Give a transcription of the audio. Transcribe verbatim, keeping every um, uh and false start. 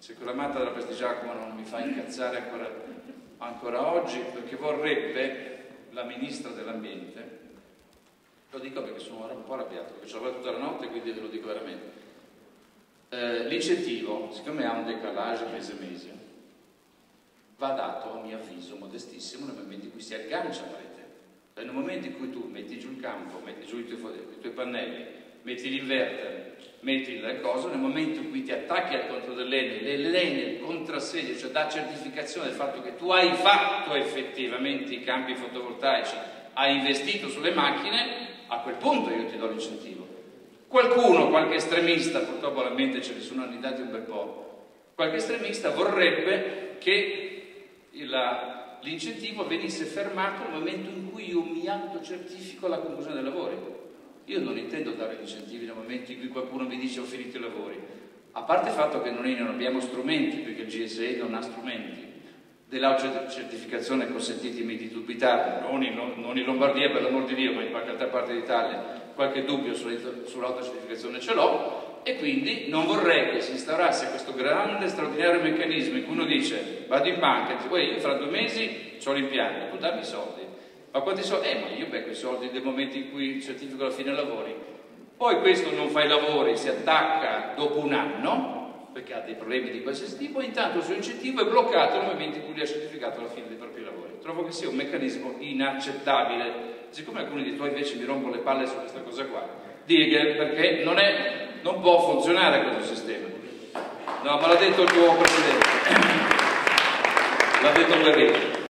se quella matta della Prestigiacomo non mi fa incazzare ancora, ancora oggi, perché vorrebbe la ministra dell'ambiente, lo dico perché sono un po' arrabbiato, perché ci ho lavorato tutta la notte, quindi ve lo dico veramente, eh, l'incentivo, siccome ha un decalage mese mese, va dato, a mio avviso, modestissimo, nel momento in cui si aggancia la rete. Nel momento in cui tu metti giù il campo, metti giù i tuoi, i tuoi pannelli, metti l'inverter, metti le cose, nel momento in cui ti attacchi al conto dell'Enel, l'Enel contrassegna, cioè dà certificazione del fatto che tu hai fatto effettivamente i campi fotovoltaici, hai investito sulle macchine, a quel punto io ti do l'incentivo. Qualcuno, qualche estremista, purtroppo all'ambiente ce ne sono annidati un bel po', qualche estremista vorrebbe che l'incentivo venisse fermato nel momento in cui io mi autocertifico la conclusione dei lavori. Io non intendo dare gli incentivi nel momento in cui qualcuno mi dice ho finito i lavori, a parte il fatto che noi non abbiamo strumenti, perché il G S E non ha strumenti dell'autocertificazione, consentitemi di dubitare, non in, non in Lombardia per l'amor di Dio, ma in qualche altra parte d'Italia qualche dubbio sull'autocertificazione ce l'ho, e quindi non vorrei che si instaurasse questo grande straordinario meccanismo in cui uno dice vado in banca e dice io fra due mesi ho l'impianto, tu dammi i soldi, ma quanti soldi? Eh ma io becco i soldi nel momento in cui certifico la fine lavori, poi questo non fa i lavori, si attacca dopo un anno perché ha dei problemi di qualsiasi tipo, e intanto il suo incentivo è bloccato nel momento in cui lui ha certificato la fine dei propri lavori. Trovo che sia un meccanismo inaccettabile. Siccome alcuni di tuoi invece mi rompono le palle su questa cosa qua, dire perché non, è, non può funzionare questo sistema. No, ma l'ha detto il tuo presidente, l'ha detto Guerriero.